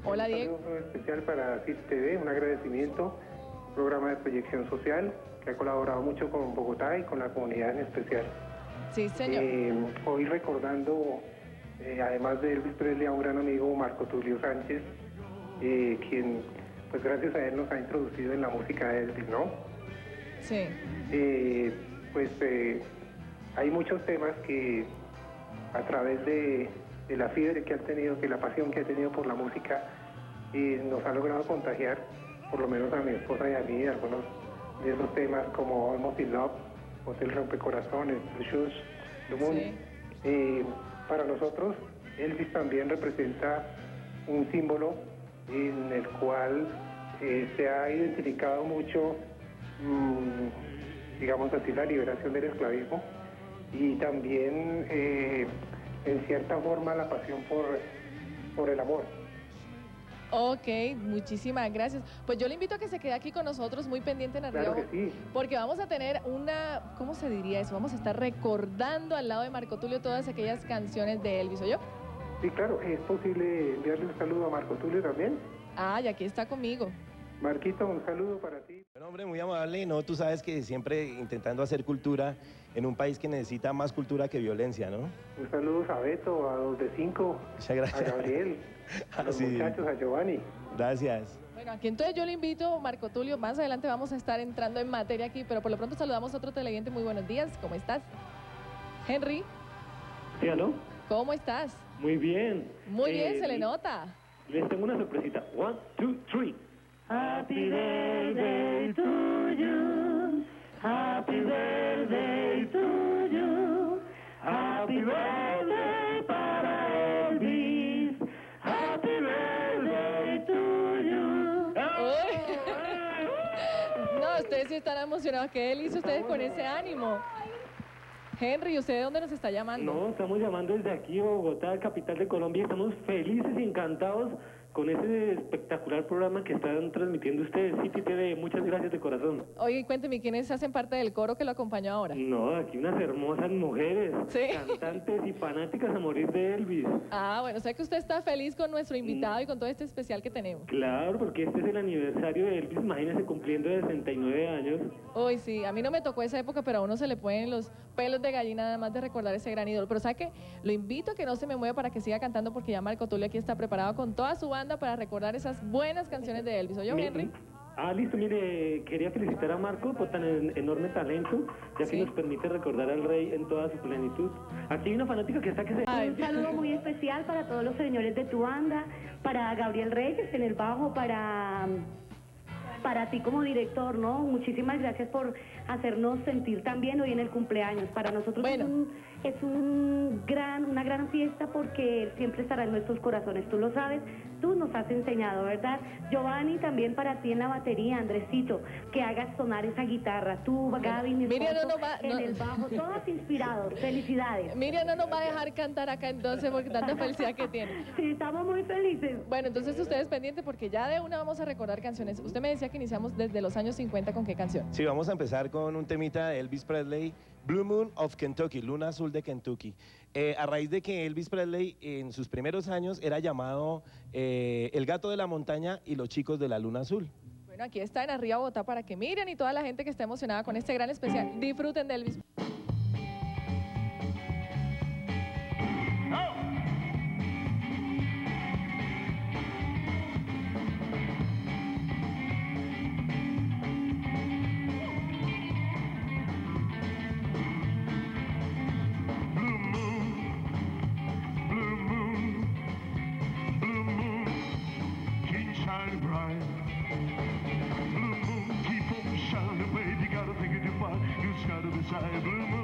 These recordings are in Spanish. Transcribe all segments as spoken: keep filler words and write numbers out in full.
Hola, Diego. Un saludo especial para C I S T V, un agradecimiento, un programa de proyección social que ha colaborado mucho con Bogotá y con la comunidad en especial. Sí, señor. Eh, hoy recordando, eh, además de Elvis Presley, a un gran amigo, Marco Tulio Sánchez, eh, quien, pues gracias a él nos ha introducido en la música de Elvis, ¿no? Sí. Eh, pues eh, hay muchos temas que a través de, de la fiebre que ha tenido, que la pasión que ha tenido por la música, eh, nos ha logrado contagiar, por lo menos a mi esposa y a mí, algunos de esos temas como Almost in Love, Hotel Rompecorazones, The Shoes, The Moon. Sí. Eh, para nosotros, Elvis también representa un símbolo en el cual eh, se ha identificado mucho, mmm, digamos así, la liberación del esclavismo y también, eh, en cierta forma, la pasión por, por el amor. Ok, muchísimas gracias. Pues yo le invito a que se quede aquí con nosotros, muy pendiente en Arriba, Claro que sí. porque vamos a tener una, ¿cómo se diría eso? Vamos a estar recordando al lado de Marco Tulio todas aquellas canciones de Elvis, ¿o yo? Sí, claro, es posible enviarle un saludo a Marco Tulio también. Ah, y aquí está conmigo. Marquito, un saludo para ti. Bueno, hombre, muy amable, no, tú sabes que siempre intentando hacer cultura en un país que necesita más cultura que violencia, ¿no? Un saludo a Beto, a dos de cinco, Muchas gracias. a Gabriel, a los Sí. muchachos, a Giovanni. Gracias. Bueno, aquí entonces yo le invito, Marco Tulio, más adelante vamos a estar entrando en materia aquí, pero por lo pronto saludamos a otro televidente. Muy buenos días, ¿cómo estás? Henry, Sí, ¿aló? ¿cómo estás? Muy bien. Muy bien, Eh, se le nota. Les tengo una sorpresita. One, two, three. Happy birthday to you. Happy birthday to you. Happy birthday para Elvis. Happy birthday to you. Uy. No, ustedes sí están emocionados. ¿Qué él hizo ustedes con ese ánimo? Henry, ¿usted de dónde nos está llamando? No, estamos llamando desde aquí, Bogotá, capital de Colombia. Estamos felices y encantados con ese espectacular programa que están transmitiendo ustedes, City T V. Muchas gracias de corazón. Oye, cuénteme, ¿quiénes hacen parte del coro que lo acompañó ahora? No, aquí unas hermosas mujeres, Sí. cantantes y fanáticas a morir de Elvis. Ah, bueno, sé que usted está feliz con nuestro invitado y con todo este especial que tenemos. Claro, porque este es el aniversario de Elvis, imagínense, cumpliendo sesenta y nueve años. Uy, sí, a mí no me tocó esa época, pero a uno se le ponen los pelos de gallina nada más de recordar ese gran ídolo. Pero ¿sabe qué? Lo invito a que no se me mueva para que siga cantando, porque ya Marco Tulio aquí está preparado con toda su banda para recordar esas buenas canciones de Elvis. ¿Oye, Mi- Henry? Ah, listo, mire, quería felicitar a Marco por tan en- enorme talento, ya Sí. que nos permite recordar al rey en toda su plenitud. Aquí hay una fanática que está que se... Ay. Un saludo muy especial para todos los señores de tu banda, para Gabriel Reyes en el bajo, para, para ti como director, ¿no? Muchísimas gracias por hacernos sentir tan bien hoy en el cumpleaños. Para nosotros Bueno. es, un, es un gran, una gran fiesta porque él siempre estará en nuestros corazones, tú lo sabes, tú nos has enseñado, ¿verdad? Giovanni, también para ti en la batería, Andresito, que hagas sonar esa guitarra, tú, Gaby, mi Miriam, esposo, no, no va- en no. el bajo, todos inspirados, felicidades. Miriam no nos va a dejar cantar acá entonces porque tanta felicidad que tiene. Sí, estamos muy felices. Bueno, entonces ustedes pendientes porque ya de una vamos a recordar canciones. Usted me decía que iniciamos desde los años cincuenta, ¿con qué canción? Sí, vamos a empezar con un temita de Elvis Presley, Blue Moon of Kentucky, Luna Azul de Kentucky. Eh, a raíz de que Elvis Presley en sus primeros años era llamado eh, el gato de la montaña y los chicos de la Luna Azul. Bueno, aquí está en Arriba Bogotá para que miren y toda la gente que está emocionada con este gran especial. Disfruten de Elvis. Shine bright. Blue moon, keep on shining, baby. Gotta think of your fire. You sky to the side, blue moon.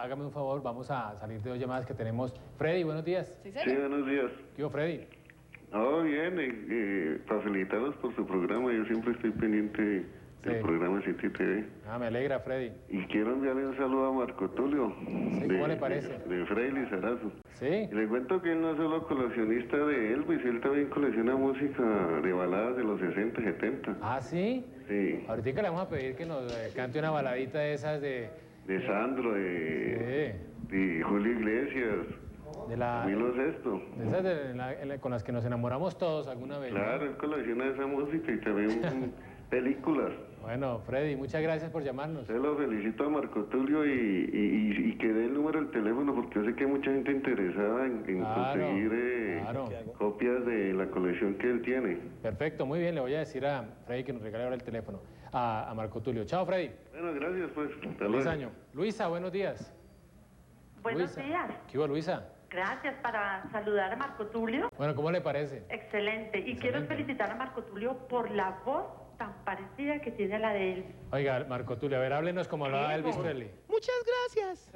hágame un favor, vamos a salir de dos llamadas que tenemos. Freddy, buenos días. Sí, Sí, señor. buenos días. ¿Qué hubo, Freddy? Oh, bien, eh, eh, para felicitarlos por su programa. Yo siempre estoy pendiente del Sí. programa City T V. Ah, me alegra, Freddy. Y quiero enviarle un saludo a Marco Tulio. Sí, ¿cómo le parece? De, de Fray Lizarazo. ¿Sí? Y le cuento que él no es solo coleccionista de Elvis, él también colecciona música de baladas de los sesenta, setenta. ¿Ah, sí? Sí, Ahorita le vamos a pedir que nos eh, cante una baladita de esas de... de Sandro, de, Sí, de Julio Iglesias, de la... Camilo Sesto. De esas de la- en la- con las que nos enamoramos todos alguna vez. ¿no? Claro, él colecciona esa música y también películas. Bueno, Freddy, muchas gracias por llamarnos. Yo lo felicito a Marco Tulio y, y, y- y que dé el número del teléfono porque yo sé que hay mucha gente interesada en, en Claro, conseguir eh, claro. copias de la colección que él tiene. Perfecto, muy bien, le voy a decir a Freddy que nos regale ahora el teléfono a, a Marco Tulio. Chao, Freddy. Bueno, gracias pues. Hasta Feliz luego. año. Luisa, buenos días. Buenos Luisa. días. ¿Qué hubo, Luisa? Gracias para saludar a Marco Tulio. Bueno, ¿cómo le parece? Excelente. Y quiero Excelente. felicitar a Marco Tulio por la voz tan parecida que tiene a la de él. Oiga, Marco Tulio, a ver, háblenos como hablaba Elvis Presley. Muchas gracias.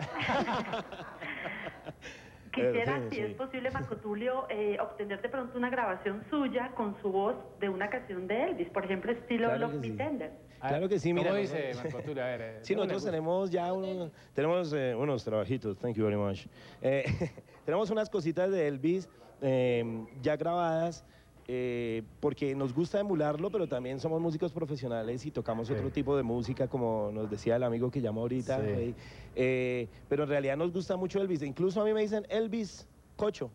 Quisiera, Eh, sí, si sí. es posible, Marco Tulio, eh, obtener de pronto una grabación suya con su voz de una canción de Elvis, por ejemplo, estilo Claro Love que Me sí. Tender. Ah, Claro que sí, mira. ¿Cómo dice nosotros- Marco Tulio? A ver. eh, Sí, ¿cómo le nosotros gusta? tenemos ya un- tenemos eh, unos trabajitos, thank you very much. Eh, tenemos unas cositas de Elvis eh, ya grabadas eh, porque nos gusta emularlo, pero también somos músicos profesionales y tocamos Sí. otro tipo de música, como nos decía el amigo que llamó ahorita. Sí. eh, eh, pero en realidad nos gusta mucho Elvis. Incluso a mí me dicen Elvis Cocho.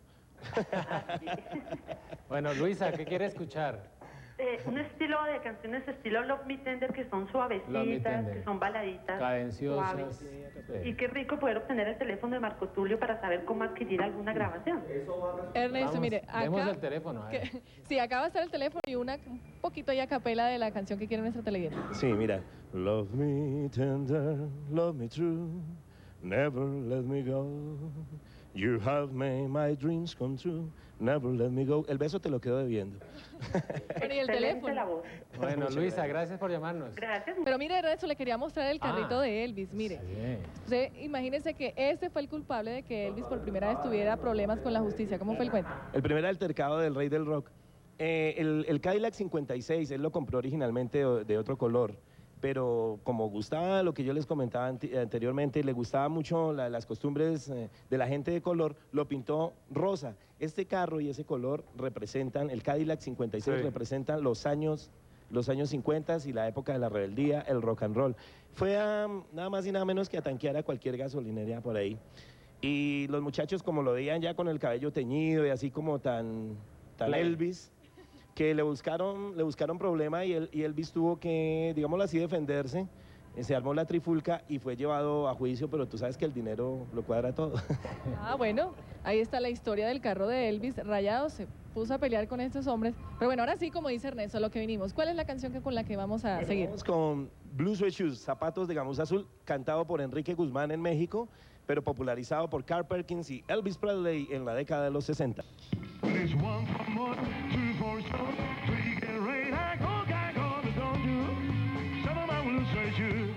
Bueno, Luisa, ¿qué quiere escuchar? Eh, un estilo de canciones estilo Love Me Tender que son Love Me suavecitas, Tender. que son baladitas. Cadenciosas. suaves. Sí. Y qué rico poder obtener el teléfono de Marco Tulio para saber cómo adquirir alguna grabación. Ernesto, Vamos, mire, demos acá... el teléfono. a ver. que- sí, acá va a estar el teléfono y una, un poquito ahí a capela de la canción que quiere nuestra televidente. Sí, mira. Love me tender, love me true, never let me go. You have made my dreams come true, never let me go. El beso te lo quedo debiendo. Bueno, y el Excelente teléfono. la voz. Bueno, Muchas Luisa, gracias. gracias por llamarnos. Gracias. Pero mire, Ernesto, le quería mostrar el carrito Ah. de Elvis, mire. Sí. Usted imagínese que este fue el culpable de que Elvis por primera vez tuviera problemas con la justicia. ¿Cómo fue el cuento? El primer altercado del rey del rock. Eh, el, el Cadillac cincuenta y seis, él lo compró originalmente de, de otro color, pero como gustaba lo que yo les comentaba anti- anteriormente, le gustaba mucho la- las costumbres eh, de la gente de color, lo pintó rosa. Este carro y ese color representan, el Cadillac cincuenta y seis Sí. representan los años, los años cincuenta y la época de la rebeldía, el rock and roll. Fue a, nada más y nada menos que a tanquear a cualquier gasolinera por ahí. Y los muchachos, como lo veían ya con el cabello teñido y así como tan, tan Play. Elvis, que le buscaron, le buscaron problema y, él, y Elvis tuvo que, digámoslo así, defenderse. Eh, Se armó la trifulca y fue llevado a juicio, pero tú sabes que el dinero lo cuadra todo. Ah, bueno, ahí está la historia del carro de Elvis rayado. Se puso a pelear con estos hombres. Pero bueno, ahora sí, como dice Ernesto, lo que vinimos. ¿Cuál es la canción que, con la que vamos a seguir? Vamos con Blue Suede Shoes, zapatos de gamuza azul, cantado por Enrique Guzmán en México, pero popularizado por Carl Perkins y Elvis Presley en la década de los sesenta. It's one for more, two for show, three get ready, I go, I go, but don't do. Seven my blue suede shoe.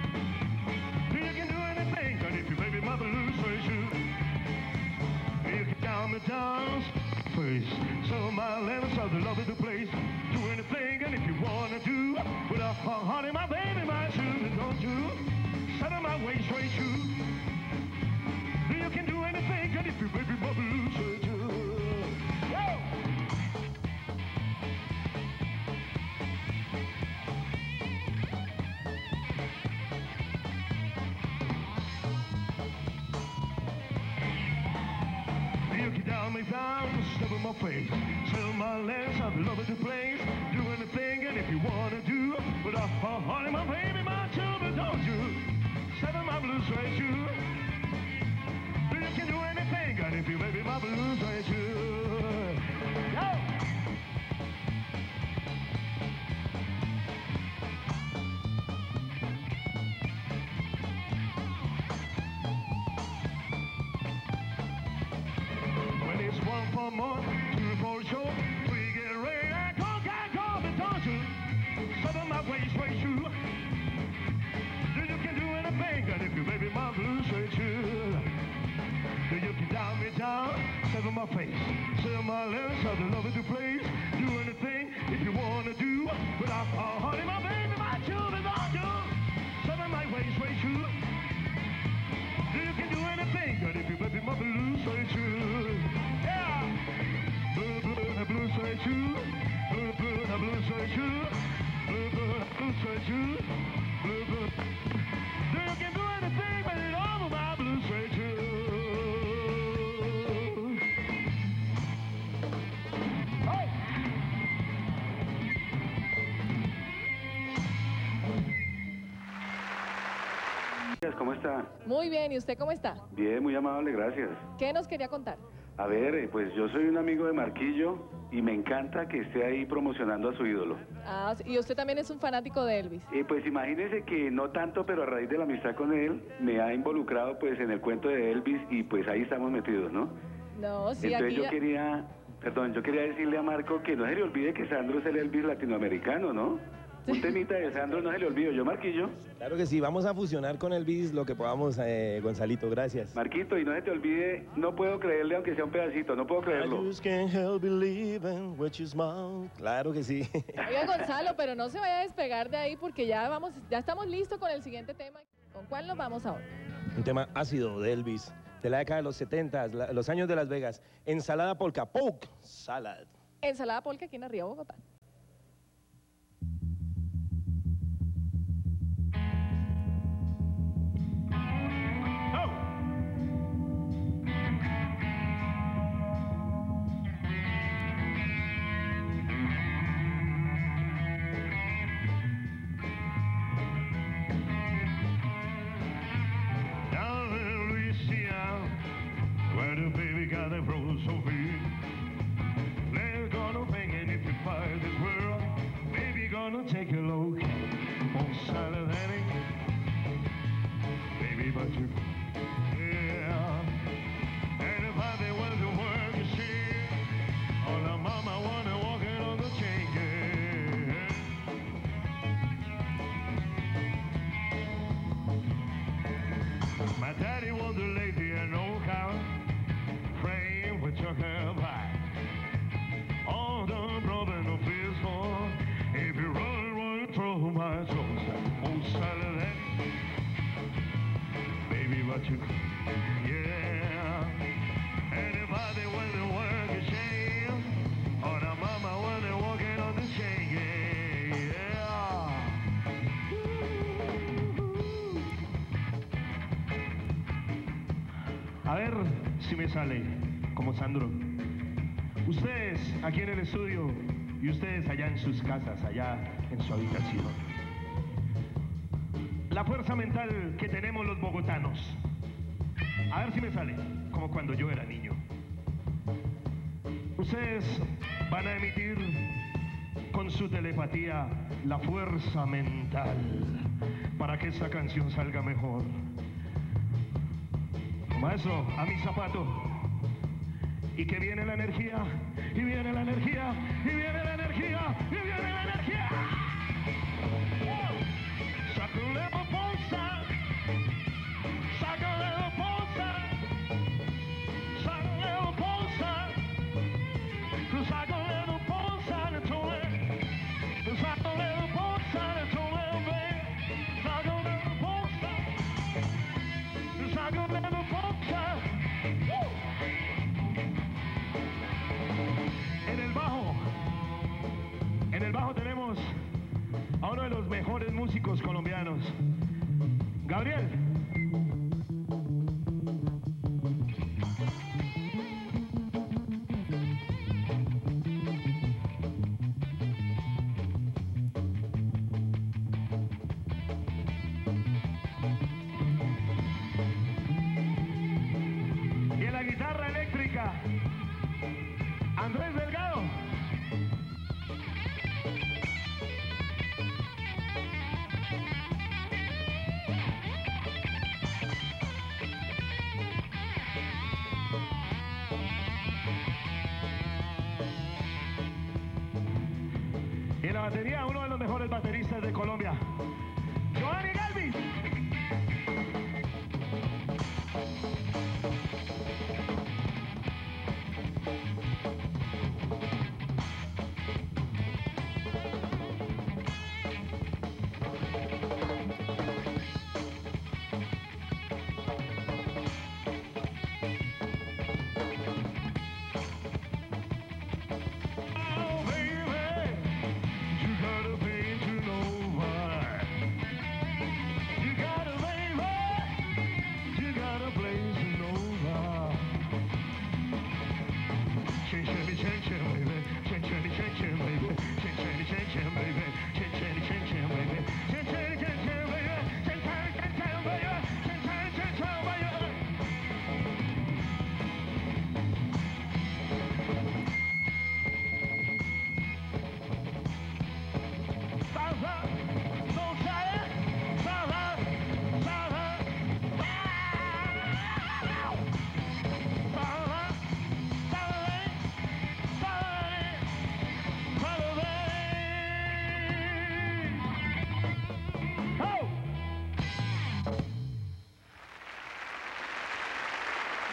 You can do anything, but if you baby my blue suede shoe. You can down the dance, face. So my letters are the love of the place. Do anything, and if you wanna do, with a heart in my baby, my shoe, don't you? Seven my waist suede shoe. You can do anything, and if you baby my blue suede shoe. You get down me down, step in my face. Sell my legs, I've love it to place. Do anything, and if you wanna do, but a heart in my baby, my children, don't you? Step in my blue suede shoe. You can do anything, and if you baby my blue suede shoe. Go! When it's one for more, two for show, three get violence, of the love of the place. Do anything if you wanna do. But I, oh, honey, my baby, my children, I do. Some of my ways, way true. You can do anything, but if you baby, my blues say true. Yeah. Blue, blue, blue say true. Blue, blue, blue say true. Blue, blue, blue say true. Blue, blue. You can do anything, but it all my blues say true. ¿Cómo está? Muy bien, ¿y usted cómo está? Bien, muy amable, gracias. ¿Qué nos quería contar? A ver, eh, pues yo soy un amigo de Marquillo y me encanta que esté ahí promocionando a su ídolo. Ah, y usted también es un fanático de Elvis. Eh, pues imagínese que no tanto, pero a raíz de la amistad con él, me ha involucrado pues en el cuento de Elvis y pues ahí estamos metidos, ¿no? No, sí, Entonces aquí yo ya- quería, perdón, yo quería decirle a Marco que no se le olvide que Sandro es el Elvis latinoamericano, ¿no? Un temita de Sandro no se le olvide, yo Marquillo. Claro que sí, vamos a fusionar con Elvis lo que podamos, eh, Gonzalito, gracias. Marquito, y no se te olvide, no puedo creerle aunque sea un pedacito, no puedo creerlo. I just can't help believing with your smile. Claro que sí. Oiga, Gonzalo, pero no se vaya a despegar de ahí porque ya vamos, ya estamos listos con el siguiente tema. ¿Con cuál nos vamos ahora? Un tema ácido de Elvis, de la década de los setenta, la- los años de Las Vegas. Ensalada polka, poke salad. Ensalada polka aquí en Arriba, Bogotá. Down in Louisiana, where the baby got a rose so big. Let's go to hanging if you find this world. Baby, gonna take a look on Silent Annie. Baby, but you, yeah. And if I did want to work and shit, all the mama wanna walking on the chain, yeah. My daddy was a lady and no cow, praying with your hair back. All the brother no fears for, if you run, run through my toes. Oh, Saturday, baby, what you, yeah. Anybody when they work a shame, or the mama when they walking on the chain, yeah, yeah. A ver si me sale como Sandro. Ustedes aquí en el estudio y ustedes allá en sus casas, allá en su habitación. La fuerza mental que tenemos los bogotanos. A ver si me sale como cuando yo era niño. Ustedes van a emitir con su telepatía la fuerza mental para que esta canción salga mejor. Maestro, a mi zapato. Y que viene la energía, y viene la energía, y viene la energía, y viene la energía. Sácale la bolsa, sácale la bolsa, sácale la bolsa, sácale la bolsa de tu vez, sácale la bolsa de tu bebé, sácale la bolsa, sácale la bolsa. En el bajo, en el bajo tenemos a uno de los mejores músicos colombianos, Gabriel. Y en la guitarra eléctrica, Andrés Delgado. Y en la batería, uno de los mejores bateristas de Colombia, Giovanni Galvis.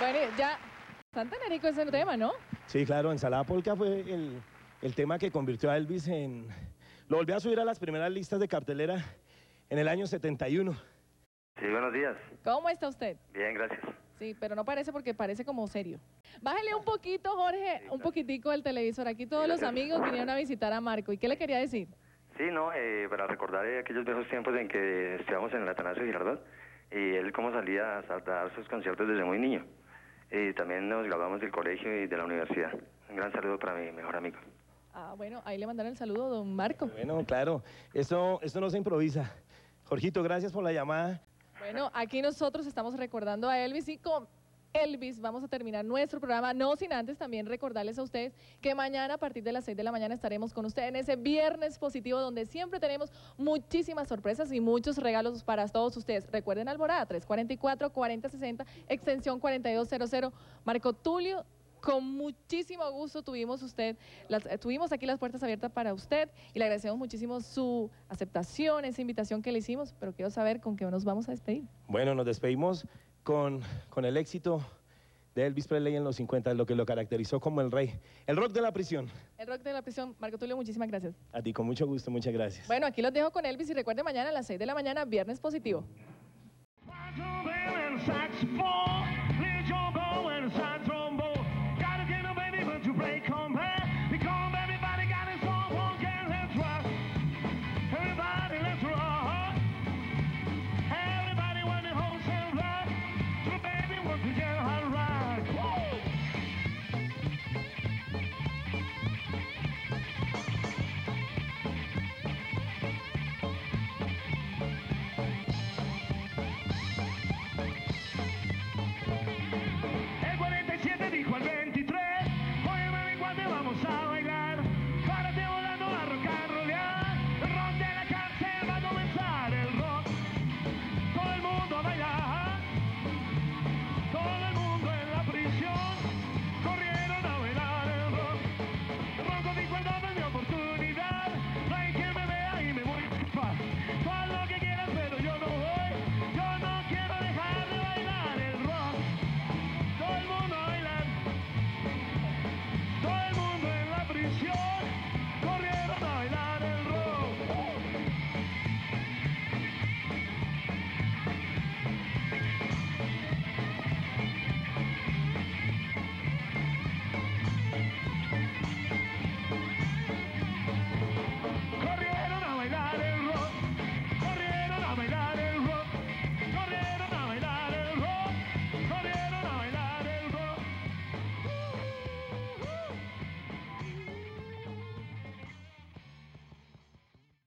Bueno, ya, tan tenerico ese tema, ¿no? Sí, claro, Ensalada Polka fue el, el tema que convirtió a Elvis en... Lo volvió a subir a las primeras listas de cartelera en el año setenta y uno. Sí, buenos días. ¿Cómo está usted? Bien, gracias. Sí, pero no parece porque parece como serio. Bájale un poquito, Jorge, un poquitico del televisor. Aquí todos los amigos vinieron a visitar a Marco. ¿Y qué le quería decir? Sí, no, eh, para recordar eh, aquellos viejos tiempos en que estábamos en el Atanasio Girardot y él cómo salía a dar sus conciertos desde muy niño. Y también nos graduamos del colegio y de la universidad. Un gran saludo para mi mejor amigo. Ah, bueno, ahí le mandaron el saludo, don Marco. Bueno, claro, esto, esto no se improvisa. Jorgito, gracias por la llamada. Bueno, aquí nosotros estamos recordando a Elvis y con Elvis vamos a terminar nuestro programa, no sin antes también recordarles a ustedes que mañana a partir de las seis de la mañana estaremos con ustedes en ese Viernes Positivo donde siempre tenemos muchísimas sorpresas y muchos regalos para todos ustedes. Recuerden Alborada, tres cuarenta y cuatro, cuarenta sesenta, extensión cuarenta y dos cero cero. Marco Tulio, con muchísimo gusto tuvimos usted, las, eh, tuvimos aquí las puertas abiertas para usted y le agradecemos muchísimo su aceptación, esa invitación que le hicimos, pero quiero saber con qué nos vamos a despedir. Bueno, nos despedimos con, con el éxito de Elvis Presley en los cincuenta, lo que lo caracterizó como el rey. El rock de la prisión. El rock de la prisión. Marco Tulio, muchísimas gracias. A ti, con mucho gusto, muchas gracias. Bueno, aquí los dejo con Elvis y recuerden mañana a las seis de la mañana, Viernes Positivo. Saxophone.